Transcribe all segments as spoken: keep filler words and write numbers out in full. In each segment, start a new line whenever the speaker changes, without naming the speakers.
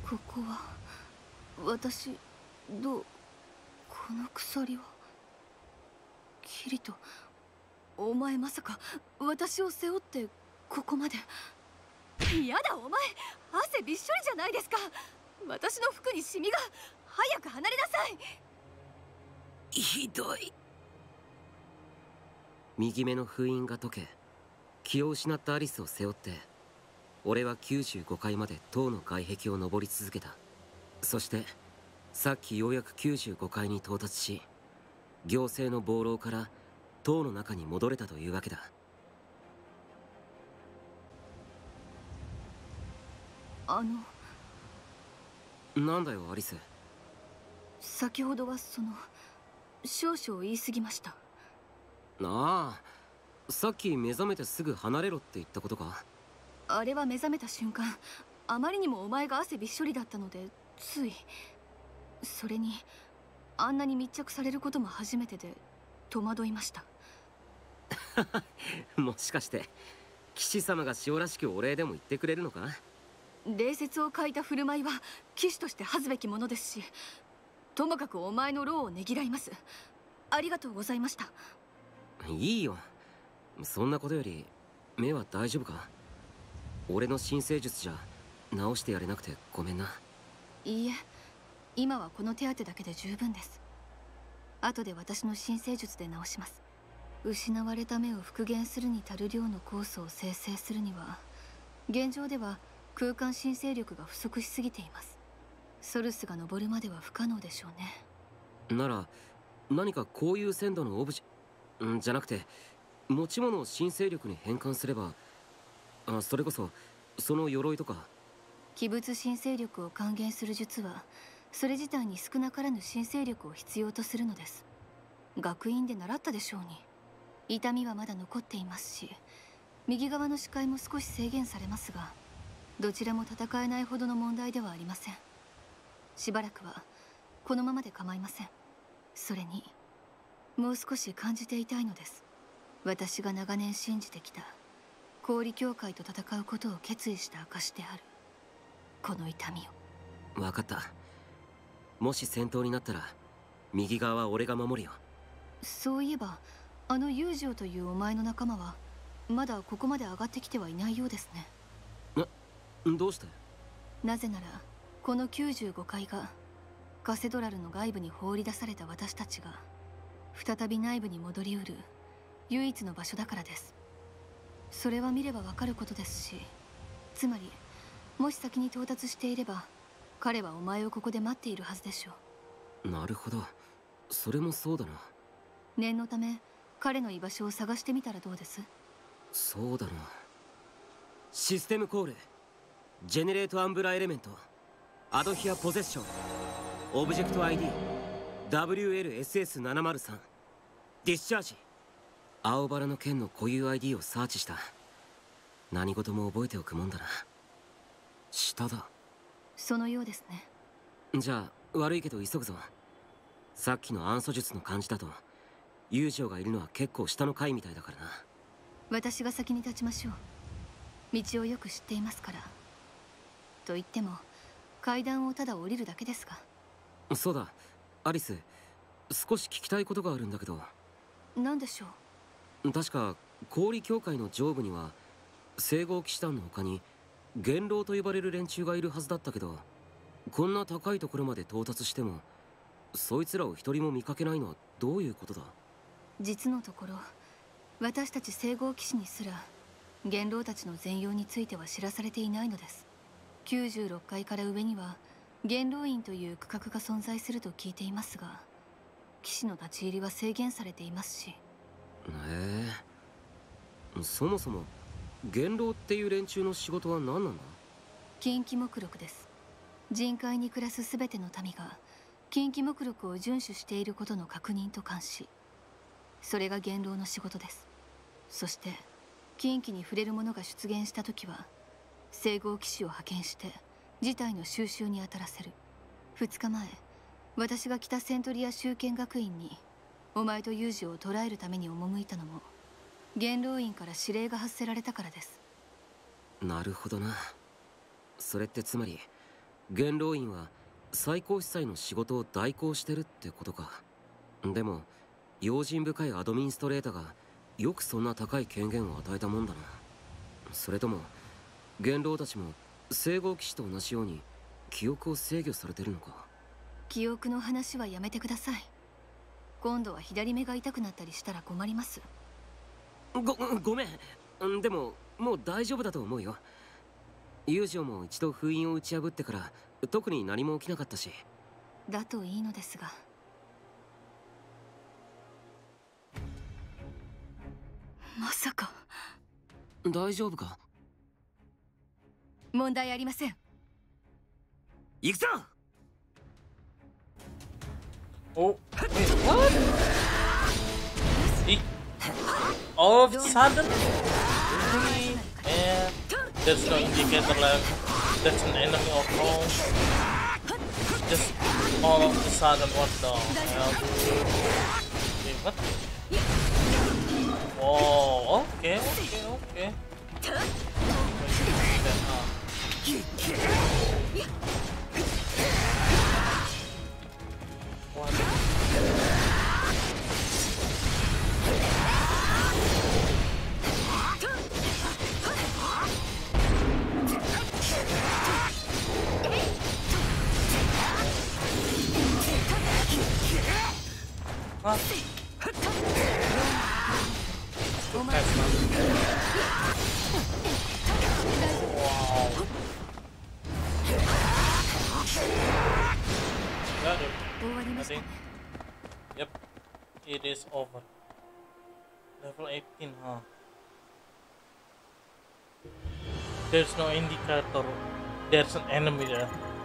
ここは私どうこの鎖はキリト、お前まさか私を背負ってここまで。やだお前、汗びっしょりじゃないですか。私の服にシミが。早く離れなさい。
ひどい。右目の封印が解け、気を失ったアリスを背負って俺はきゅうじゅうごかいまで塔の外壁を登り続けた。そしてさっきようやくきゅうじゅうごかいに到達し、行政の暴浪から塔の中に戻れたというわけだ。
あの
なんだよアリス。
先ほどはその少々言い過ぎました。
ああ、さっき目覚めてすぐ離れろって言ったことか。
あれは目覚めた瞬間、あまりにもお前が汗びっしょりだったのでつい。それにあんなに密着されることも初めてで戸惑いました。
もしかして騎士様が塩らしくお礼でも言ってくれるのか。
礼節を欠いた振る舞いは騎士として恥ずべきものですし、ともかくお前の労をねぎらいます。ありがとうございました。
いいよ、そんなことより目は大丈夫か。俺の新生術じゃ治してやれなくてごめんな。
いいえ、今はこの手当てだけで十分です。後で私の新生術で治します。失われた目を復元するに足る量の酵素を生成するには、現状では空間新生力が不足しすぎています。ソルスが登るまでは不可能でしょうね。
なら何かこういう鮮度のオブジェんじゃなくて持ち物を新生力に変換すれば、あ、それこそその鎧とか。
鬼物新生力を還元する術はそれ自体に少なからぬ新生力を必要とするのです。学院で習ったでしょうに。痛みはまだ残っていますし、右側の視界も少し制限されますが、どちらも戦えないほどの問題ではありません。しばらくはこのままで構いません。それにもう少し感じていたいのです。私が長年信じてきた氷教会と戦うことを決意した証であるこの痛みを。
分かった。もし戦闘になったら右側は俺が守るよ。
そういえばあの友情というお前の仲間はまだここまで上がってきてはいないようですね。
な、どうして？
なぜならこのきゅうじゅうごかいがカセドラルの外部に放り出された私たちが再び内部に戻りうる唯一の場所だからです。それは見ればわかることですし、つまりもし先に到達していれば彼はお前をここで待っているはずでしょ
う。なるほど、それもそうだな。
念のため彼の居場所を探してみたらどうです？
そうだな。システムコール、ジェネレートアンブラエレメント、アドヒアポゼッション、オブジェクト アイディー ダブリューエルエスエスななまるさん ディスチャージ。青バラの剣の固有 アイディー をサーチした。何事も覚えておくもんだな。下だ。
そのようですね。
じゃあ悪いけど急ぐぞ。さっきの暗素術の感じだと友情がいるのは結構下の階みたいだからな。
私が先に立ちましょう。道をよく知っていますから。と言っても階段をただ降りるだけですが。
そうだ、アリス、少し聞きたいことがあるんだけど。
何でしょ
う？確か氷協会の上部には聖号騎士団の他に元老と呼ばれる連中がいるはずだったけど、こんな高いところまで到達してもそいつらを一人も見かけないのはどういうことだ？
実のところ私たち聖号騎士にすら元老たちの全容については知らされていないのです。きゅうじゅうろっかいから上には元老院という区画が存在すると聞いていますが、騎士の立ち入りは制限されていますし。へ
え、そもそも元老っていう連中の仕事は何なんだ？
禁忌目録です。人海に暮らす全ての民が禁忌目録を遵守していることの確認と監視、それが元老の仕事です。そして禁忌に触れる者が出現した時は聖号騎士を派遣して事態の収拾に当たらせる。ふつかまえ、私が北セントリア修験学院にお前とユージを捕らえるために赴いたのも元老院から指令が発せられたからです。
なるほどな。それってつまり元老院は最高司祭の仕事を代行してるってことか。でも用心深いアドミンストレーターがよくそんな高い権限を与えたもんだな。それとも元老たちも聖号騎士と同じように記憶を制御されてるのか。
記憶の話はやめてください。今度は左目が痛くなったりしたら困ります。
ごごめん。でももう大丈夫だと思うよ。友情も一度封印を打ち破ってから特に何も起きなかったし。
だといいのですが。まさか。
大丈夫か？
問題ありません。
行くぞ。
Oh, wait, what? He, all of a sudden, really? And there's no indicator left. That's an enemy or no. Just all of a sudden, what the hell? Wait, what? Oh, okay, okay, okay. What? What? Wow. Got it. I think. Yep. It is over. Level eighteen, huh? There's no indicator. There's an enemy there.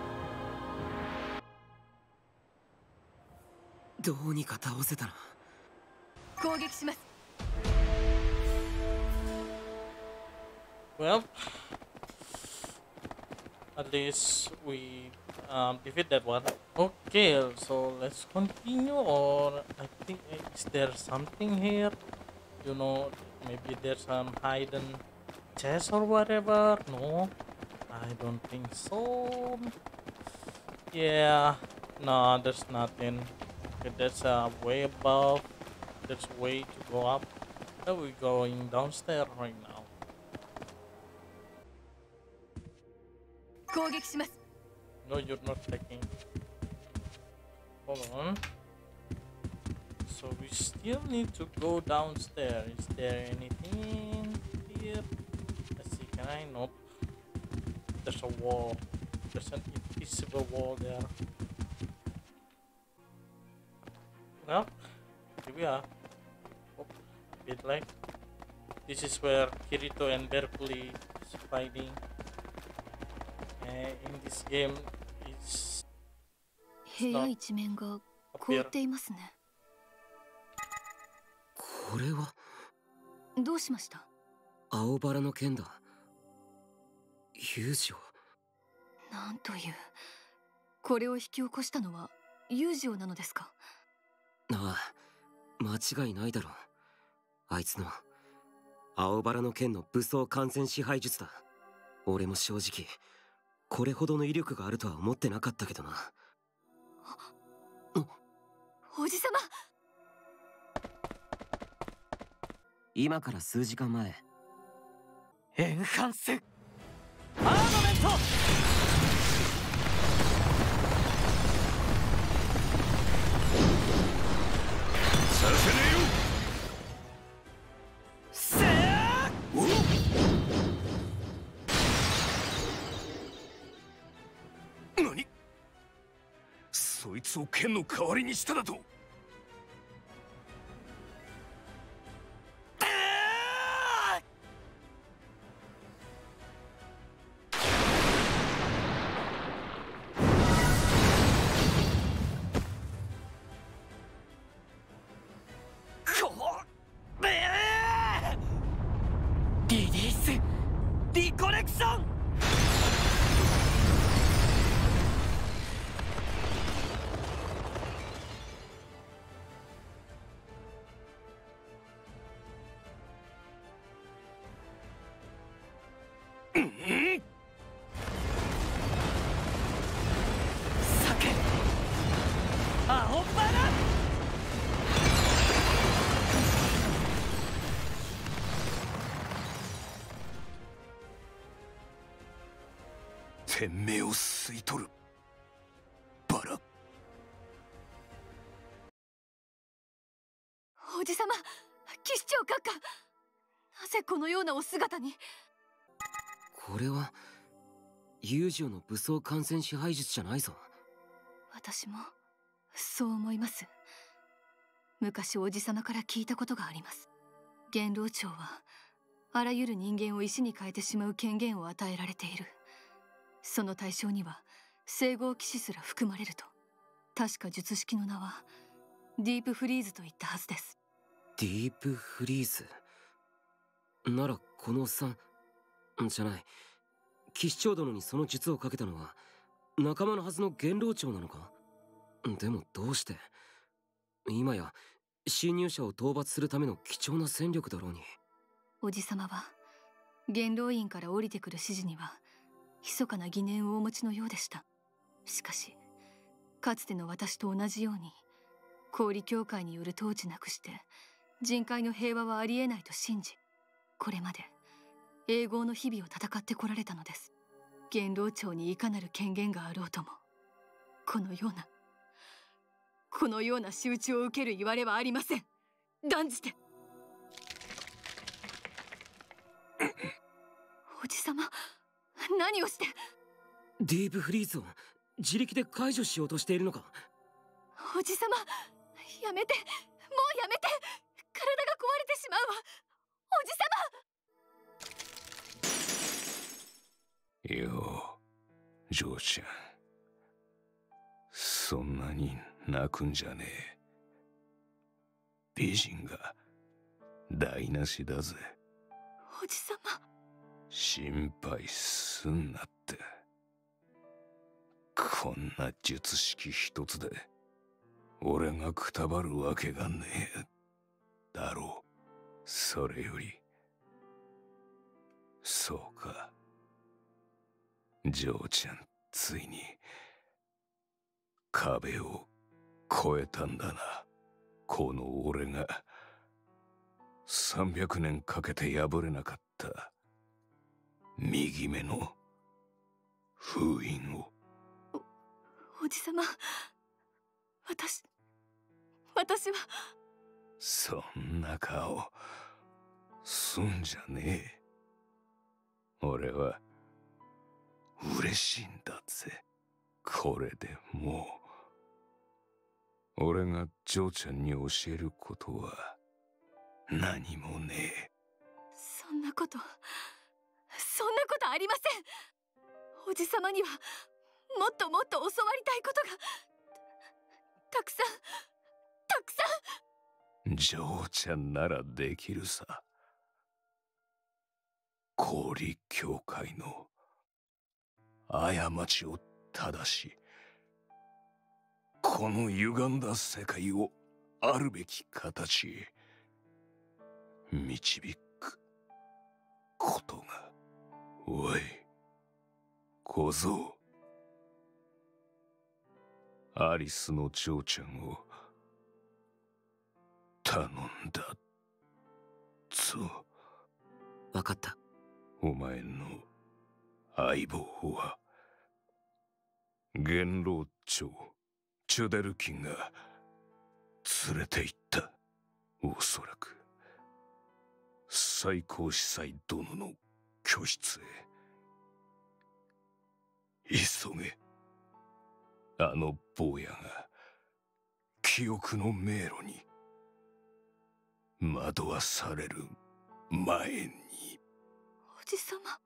どうにか倒せたな。
攻撃します。
Well, at least we um, defeat that one. Okay, so let's continue. Or I think is there something here? You know, maybe there's some hidden chest or whatever. No, I don't think so. Yeah, no, there's nothing. Okay, that's uh, way above. There's way to go up. Now we're going downstairs right now.
攻撃します。
No, you're not taking. Hold on. So we still need to go downstairs. Is there anything here? Let's see. Can I? Nope. There's a wall. There's an invisible wall there. Well, here we are. Oh, bit like this is where Kirito and Berkeley is fighting. In this game, it's
部屋一面が凍っていますね。
これは
どうしました？
青バラの剣だ。友情。
なんという。これを引き起こしたのは友情なのですか？
ああ、間違いないだろう。あいつの青バラの剣の武装完全支配術だ。俺も正直これほどの威力があるとは思ってなかったけどな。
おじさま。
今から数時間前。
エンハンスアーマメント。させねえよ。せー何？そいつを剣の代わりにしただと？リリースリコレクション。 天命を吸い取る。バラ。
おじさま、騎士長閣下、なぜこのようなお姿に。
これは遊女の武装感染支配術じゃないぞ。
私もそう思います。昔おじさまから聞いたことがあります。元老長はあらゆる人間を石に変えてしまう権限を与えられている。その対象には聖号騎士すら含まれると。確か術式の名はディープフリーズと言ったはずです。
ディープフリーズなら、このおっさんじゃない、騎士長殿にその術をかけたのは仲間のはずの元老長なのか。でもどうして。今や侵入者を討伐するための貴重な戦力だろうに。
おじさまは元老院から降りてくる指示には密かな疑念をお持ちのようでした。しかしかつての私と同じように氷教会による統治なくして人界の平和はありえないと信じ、これまで永劫の日々を戦ってこられたのです。元老長にいかなる権限があろうとも、このようなこのような仕打ちを受けるいわれはありません。断じて。おじさま、何をして。
ディープフリーズを自力で解除しようとしているのか。
おじさま、やめて、もうやめて。体が壊れてしまうわ、おじさま。
よう、ジョーちゃん、そんなに泣くんじゃねえ。美人が台無しだぜ。
おじさま、
心配すんなって。こんな術式一つで俺がくたばるわけがねえだろう。それより、そうか、ジョーちゃん、ついに壁を越えたんだな。この俺がさんびゃくねんかけて破れなかった右目の封印を。
おじさま、私私は。
そんな顔すんじゃねえ。俺は嬉しいんだぜ。これでもう俺がジョーちゃんに教えることは何もねえ。
そんなことそんなことありません。おじさまにはもっともっと教わりたいことがたくさんたくさ
ん。ジョーちゃんならできるさ。氷教会の過ちを正し、この歪んだ世界をあるべき形へ導くことが。おい小僧、アリスのジョーちゃんを頼んだぞ。
分かった。
お前の相棒は元老長チュデルキンが連れて行った。おそらく最高司祭殿の居室へ。急げ。あの坊やが記憶の迷路に惑わされる前に。
おじさま。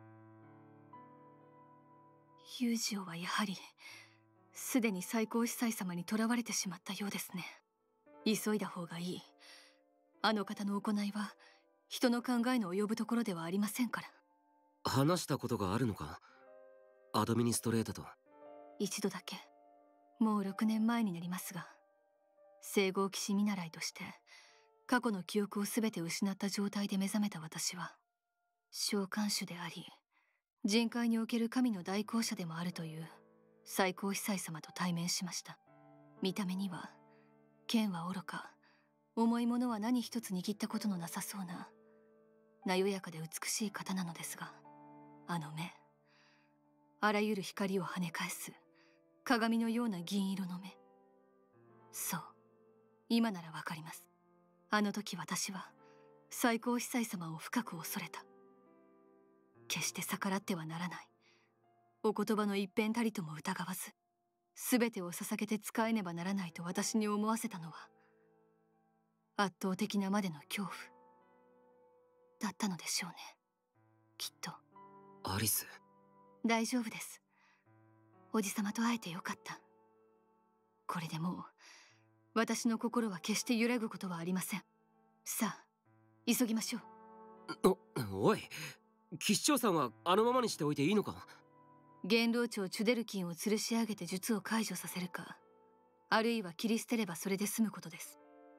ユージオはやはりすでに最高司祭様に囚われてしまったようですね。急いだ方がいい。あの方の行いは人の考えの及ぶところではありませんから。
話したことがあるのか、アドミニストレータと。
一度だけ、もうろくねんまえになりますが、聖号騎士見習いとして過去の記憶を全て失った状態で目覚めた私は、召喚主であり人界における神の代行者でもあるという最高司祭様と対面しました。見た目には剣は愚か、重いものは何一つ握ったことのなさそうななよやかで美しい方なのですが、あの目、 あらゆる光を跳ね返す鏡のような銀色の目。そう、今ならわかります。あの時私は最高司祭様を深く恐れた。決して逆らってはならない。お言葉の一辺たりとも疑わず、全てを捧げて仕えねばならないと私に思わせたのは、圧倒的なまでの恐怖だったのでしょうね。きっと。
アリス。
大丈夫です。おじさまと会えてよかった。これでもう私の心は決して揺らぐことはありません。さあ、急ぎましょ
う。お、おい、騎士長さんはあのままにしておいていいのか？
元老長チュデルキンを吊るし上げて術を解除させるか、あるいは切り捨てればそれで済むことです。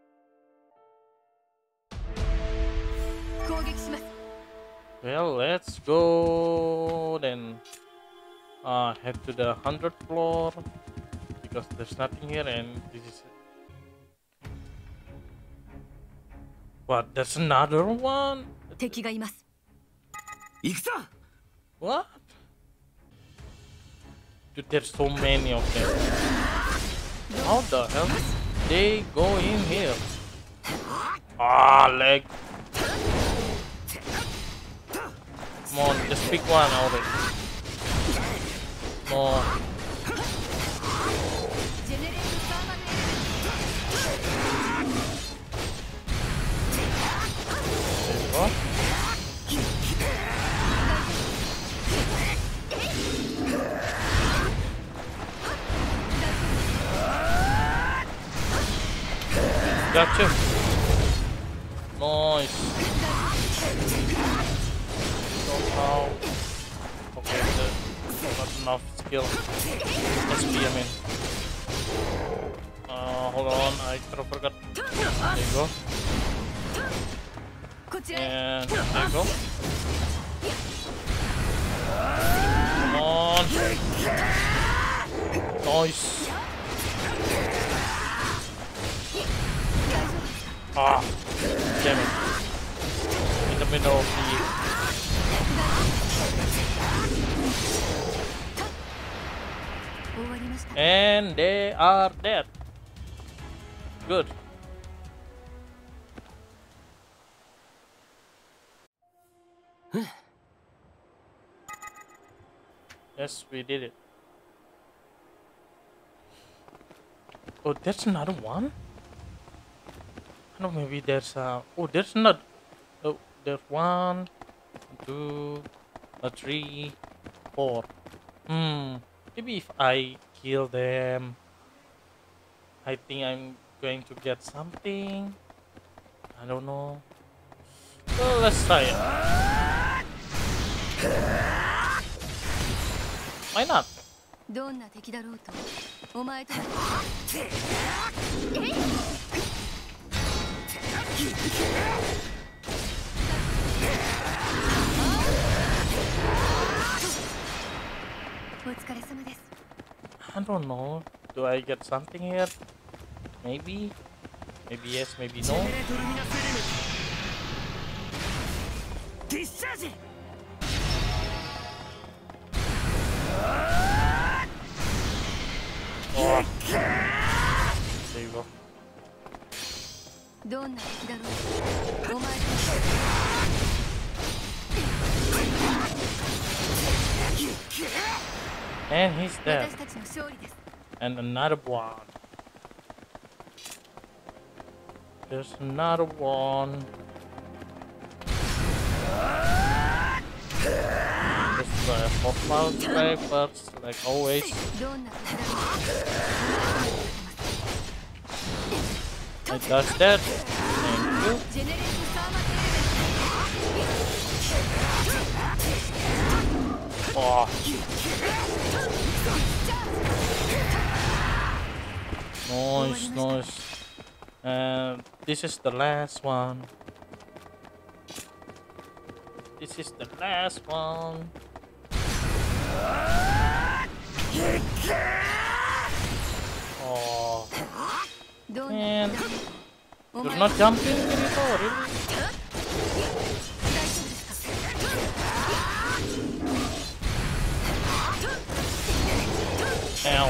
攻撃します。
Well, let's go then. Uh, head to the hundredth floor because there's nothing here and this is. What? There's another one?
敵がいます。
行くぞ。
What? Dude, there's so many of them. How the hell they go in here? Ah, leg. Come on, just pick one already. No. There you go. Gotcha. Nice. Somehow. Okay, there's not enough skill. S P, I mean. Uh, hold on, I kind of forgot. There you go. And there you go. Come on. Nice. Ah, damn it. In the middle of the... And they are dead. Good. Yes, we did it. Oh, there's another one? I don't know, maybe there's uh oh there's not oh there's one, two, a three, four. Hmm. Maybe if I kill them, I think I'm going to get something. I don't know. Well, let's try it. Why not?
どんな敵だろうとお前とお疲れ様です。
I don't know. Do I get something here? Maybe. Maybe yes, maybe no. Oh. There you go.
どんな敵だろうお前と
And he's dead.
私たちの勝利です。
And another one. There's another one. Just the hostile snipers, like always.
どんな敵だろう
I touched that. Thank you.
ジェネレートサーマテ
Oh. Nice, nice. And this is the last one. This is the last one. Oh.
どんな
And
敵だろうお
you're
前
not jumping, Kirito, really?
大丈夫ですか
Ow.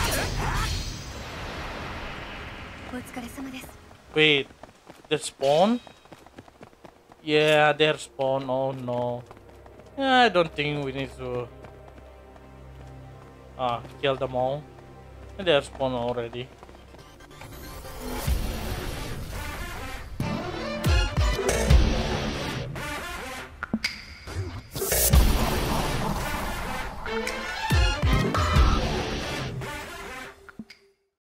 お疲れ様です。
Wait, they spawn? Yeah, they're spawn. Oh no. Yeah, I don't think we need to uh, kill them all. They're spawn already.